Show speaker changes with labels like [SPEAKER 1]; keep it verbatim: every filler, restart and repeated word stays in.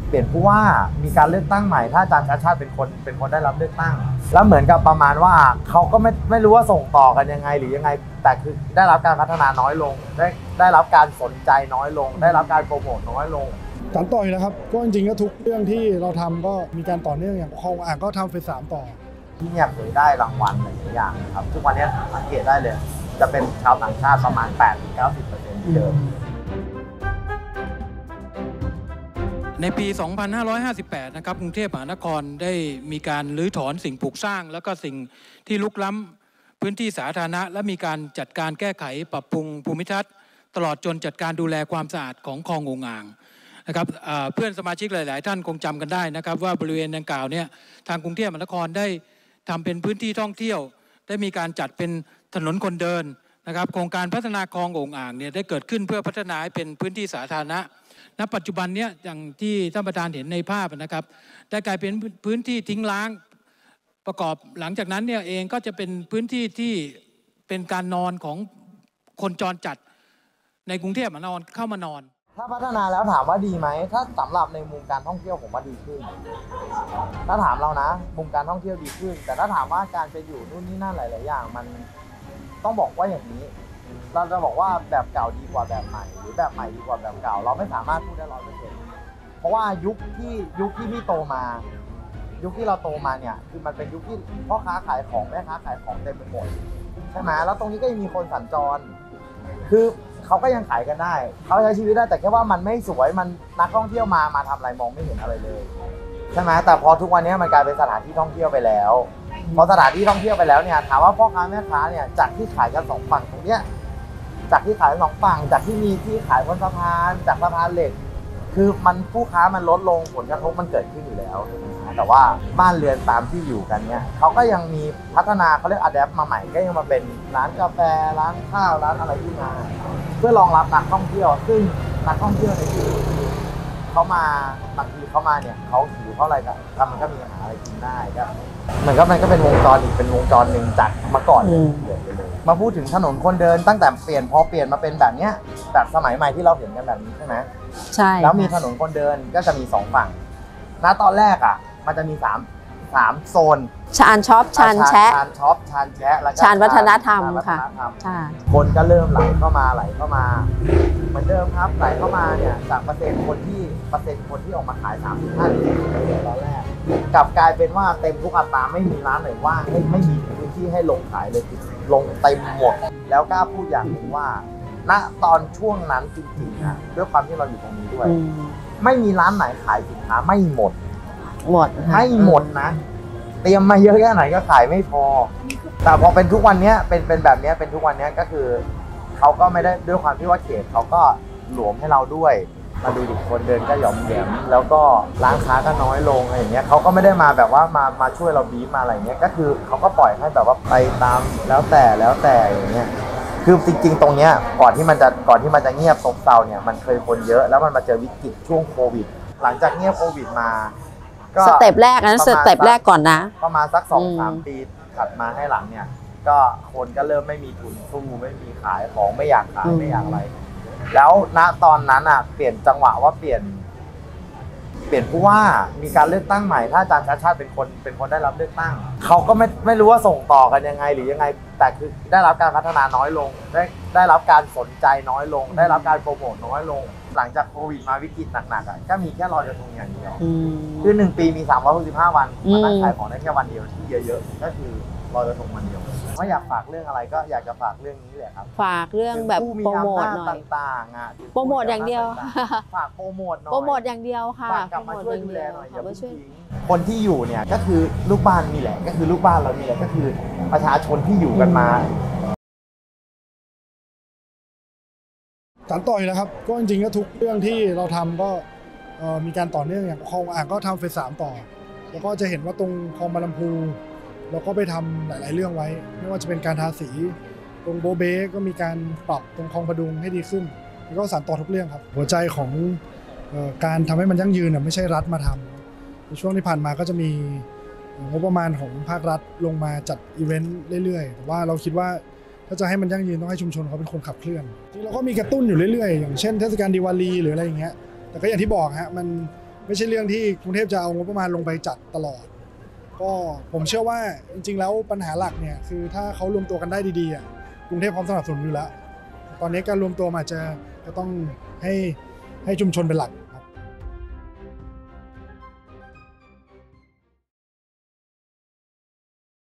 [SPEAKER 1] เปลี่ยนผู้ว่ามีการเลือกตั้งใหม่ถ้าอาจารย์ชาติชาติเป็นคนเป็นคนได้รับเลือกตั้งแล้วเหมือนกับประมาณว่าเขาก็ไม่ไม่รู้ว่าส่งต่อกันยังไงหรือยังไงแต่คือได้รับการพัฒนาน้อยลงได้ได้รับการสนใจน้อยลงได้รับการโปรโมทน้อยลง
[SPEAKER 2] สานต่ออยู่แล้วครับก็จริงๆก็ทุกเรื่องที่เราทำก็มีการต่อเนื่องอย่างคลองอ่างก็ทำเฟสสามต่อ
[SPEAKER 1] ที่เนี่ยเคยได้รางวัลหลายอย่างนะครับทุกวันนี้สังเกตได้เลยจะเป็นชาวต่างชาติประมาณ แปดถึงเก้าสิบเปอร์เซ็นต์ ที่เดิม
[SPEAKER 3] ในปี สองพันห้าร้อยห้าสิบแปด นะครับกรุงเทพมหานครได้มีการรื้อถอนสิ่งปลูกสร้างแล้วก็สิ่งที่ลุกล้ำพื้นที่สาธารณะและมีการจัดการแก้ไขปรับปรุงภูมิทัศน์ตลอดจนจัดการดูแลความสะอาดของคลององอ่างนะครับเพื่อนสมาชิกหลายๆท่านคงจำกันได้นะครับว่าบริเวณดังกล่าวเนี่ยทางกรุงเทพมหานครได้ทำเป็นพื้นที่ท่องเที่ยวได้มีการจัดเป็นถนนคนเดินนะครับโครงการพัฒนาคลององอ่างเนี่ยได้เกิดขึ้นเพื่อพัฒนาให้เป็นพื้นที่สาธารณะณปัจจุบันเนี้ยอย่างที่ท่านประธานเห็นในภาพนะครับได้กลายเป็นพื้นที่ทิ้งร้างประกอบหลังจากนั้นเนี่ยเองก็จะเป็นพื้นที่ที่เป็นการนอนของคนจรจัดในกรุงเทพมหานครเข้ามานอน
[SPEAKER 1] ถ้าพัฒนาแล้วถามว่าดีไหมถ้าสำหรับในมุมการท่องเที่ยวผมว่าดีขึ้นถ้าถามเรานะมุมการท่องเที่ยวดีขึ้นแต่ถ้าถามว่าการไปอยู่นู่นนี่นั่นหลายๆอย่างมันต้องบอกว่าอย่างนี้เราจะบอกว่าแบบเก่าดีกว่าแบบใหม่หรือแบบใหม่ดีกว่าแบบเก่าเราไม่สามารถพูดได้ร้อยเปอร์เซ็นต์เพราะว่ายุคที่ยุคที่พี่โตมายุคที่เราโตมาเนี่ยคือมันเป็นยุคที่พ่อค้าขายของแม่ค้าขายของเต็มไปหมดใช่ไหมแล้วตรงนี้ก็ยังมีคนสัญจรคือเขาก็ยังขายกันได้เขาใช้ชีวิตได้แต่แค่ว่ามันไม่สวยมันนักท่องเที่ยวมามาทำอะไรมองไม่เห็นอะไรเลยใช่ไหมแต่พอทุกวันนี้มันกลายเป็นสถานที่ท่องเที่ยวไปแล้วพอสถานที่ท่องเที่ยวไปแล้วเนี่ยถามว่าพ่อค้าแม่ค้าเนี่ยจากที่ขายกันสองฝั่งตรงเนี้ยจากที่ขายสองฝั่งจากที่มีที่ขายบนสะพานจากสะพานเหล็กคือมันผู้ค้ามันลดลงผลกระทบมันเกิดขึ้นอยู่แล้วแต่ว่าบ้านเรือนตามที่อยู่กันเนี่ยเขาก็ยังมีพัฒนาเขาเรียกอะแดปมาใหม่ก็ยังมาเป็นร้านกาแฟร้านข้าวร้านอะไรที่มาเพื่อรองรับนักท่องเที่ยวซึ่งนักท่องเที่ยวในที่เขามาบางทีเขามาเนี่ยเขาหิวเขาอะไรกันแล้วมันก็มีอาหารอะไรกินได้ก็เหมือนกับมันก็เป็นวงจรอีกเป็นวงจรหนึ่งจากเมื่อก่อนเลยมาพูดถึงถนนคนเดินตั้งแต่เปลี่ยนพอเปลี่ยนมาเป็นแบบเนี้ยแบบสมัยใหม่ที่เราเห็นกันแบบนี้ใช่ไหม
[SPEAKER 4] ใช่
[SPEAKER 1] แล้วมีถนนคนเดินก็จะมีสองฝั่งณตอนแรกอ่ะมันจะมีสามสามโซน
[SPEAKER 4] ชานช็อปชานแชะ
[SPEAKER 1] ชานช็อปชานแชะแล้วก็
[SPEAKER 4] ชานวัฒนธรรมค่ะ
[SPEAKER 1] คนก็เริ่มไหลเข้ามาไหลเข้ามาเหมือนเดิมครับไหลเข้ามาเนี่ยจากเปอร์เซ็นต์คนที่เปอร์เซ็นต์คนที่ออกมาขายสามสิบห้าสิบเปอร์เซ็นต์ตอนแรกกลับกลายเป็นว่าเต็มทุกอัตราไม่มีร้านไหนว่างไม่ไม่มีพื้นที่ให้ลงขายเลยลงเต็มหมดแล้วกล้าพูดอย่างหนึ่งว่าณตอนช่วงนั้นจริงๆนะด้วยความที่เราอยู่ตรงนี้ด้วยไม่มีร้านไหนขายสินค้าไม่หมด
[SPEAKER 4] หมด
[SPEAKER 1] ไม่หมดนะเตรียมมาเยอะแค่ไหนก็ขายไม่พอแต่พอเป็นทุกวันนี้เป็นเป็นแบบนี้เป็นทุกวันนี้ก็คือเขาก็ไม่ได้ด้วยความที่ว่าเขตเขาก็หลวมให้เราด้วยมาดูดิคนเดินก็หย่อมแหยมแล้วก็ร้านค้าก็น้อยลงอะไรอย่างเงี้ยเขาก็ไม่ได้มาแบบว่ามามาช่วยเราบีบมาอะไรเงี้ยก็คือเขาก็ปล่อยให้แบบว่าไปตามแล้วแต่แล้วแต่อย่างเงี้ยคือจริงๆตรงเนี้ยก่อนที่มันจะก่อนที่มันจะเงียบซบเซาเนี่ยมันเคยคนเยอะแล้วมันมาเจอวิกฤตช่วงโควิดหลังจากเงียบโควิดมา
[SPEAKER 4] สเต็ปแรกนะสเต็ปแรกก่อนนะ
[SPEAKER 1] ประมาณสัก สองถึงสาม ปีถัดมาให้หลังเนี่ยก็คนก็เริ่มไม่มีทุนสู้ไม่มีขายของไม่อยากขายไม่อยากอะไรแล้วณตอนนั้นอ่ะเปลี่ยนจังหวะว่าเปลี่ยนเปลี่ยนผู้ว่ามีการเลือกตั้งใหม่ถ้าอาจารย์ชาติชาติเป็นคนเป็นคนได้รับเลือกตั้งเขาก็ไม่ไม่รู้ว่าส่งต่อกันยังไงหรือยังไงแต่คือได้รับการพัฒนาน้อยลงได้ได้รับการสนใจน้อยลงได้รับการโปรโมทน้อยลงหลังจากโควิดมาวิกฤตหนักๆอ่ะก็มีแค่ลอยกระทงอย่างเดียวคือหนึ่งปีมีสามร้อยหกสิบห้าวันมันนั่งขายของได้แค่วันเดียวที่เยอะๆก็คือลอยกระทงวันเดียวว่าอยากฝากเรื่องอะไรก็อยากจะฝากเรื่องนี้แหละครับ
[SPEAKER 4] ฝากเรื่องแบบโปรโมทหน่อย
[SPEAKER 1] ต่างๆอ่ะ
[SPEAKER 4] โปรโมทอย่างเดียว
[SPEAKER 1] ฝากโปรโมทหน่อย
[SPEAKER 4] โปรโมทอย่างเดียวค่ะ
[SPEAKER 1] ฝากกลับมาช่วยดูแลหน่อยอย่าเพิ่งทิ้งคนที่อยู่เนี่ยก็คือลูกบ้านนี่แหละก็คือลูกบ้านเรานี่แหละก็คือประชาชนที่อยู่กันมา
[SPEAKER 2] สานต่ออยู่แล้วครับก็จริงๆก็ทุกเรื่องที่เราทำก็มีการต่อเนื่องอย่างคลองอ่างก็ทำเฟสสามต่อแล้วก็จะเห็นว่าตรงคลองบางลำพูเราก็ไปทำหลายๆเรื่องไว้ไม่ว่าจะเป็นการทาสีตรงโบเบ้ก็มีการปรับตรงคลองพดุงให้ดีขึ้นแล้วก็สานต่อทุกเรื่องครับหัวใจของการทำให้มันยั่งยืนไม่ใช่รัฐมาทำในช่วงที่ผ่านมาก็จะมีงบประมาณของภาครัฐลงมาจัดอีเวนต์เรื่อยๆแต่ว่าเราคิดว่าถ้าจะให้มันยั่งยืนต้องให้ชุมชนเขาเป็นคนขับเคลื่อนจริงเราก็มีกระตุ้นอยู่เรื่อยๆอย่างเช่นเทศกาลดิวาลีหรืออะไรอย่างเงี้ยแต่ก็อย่างที่บอกฮะมันไม่ใช่เรื่องที่กรุงเทพจะเอางบประมาณลงไปจัดตลอดก็ผมเชื่อว่าจริงๆแล้วปัญหาหลักเนี่ยคือถ้าเขารวมตัวกันได้ดีๆอ่ะกรุงเทพพร้อมสนับสนุนอยู่แล้วตอนนี้การรวมตัวมาจะก็ต้องให้ให้ชุมชนเป็นหลัก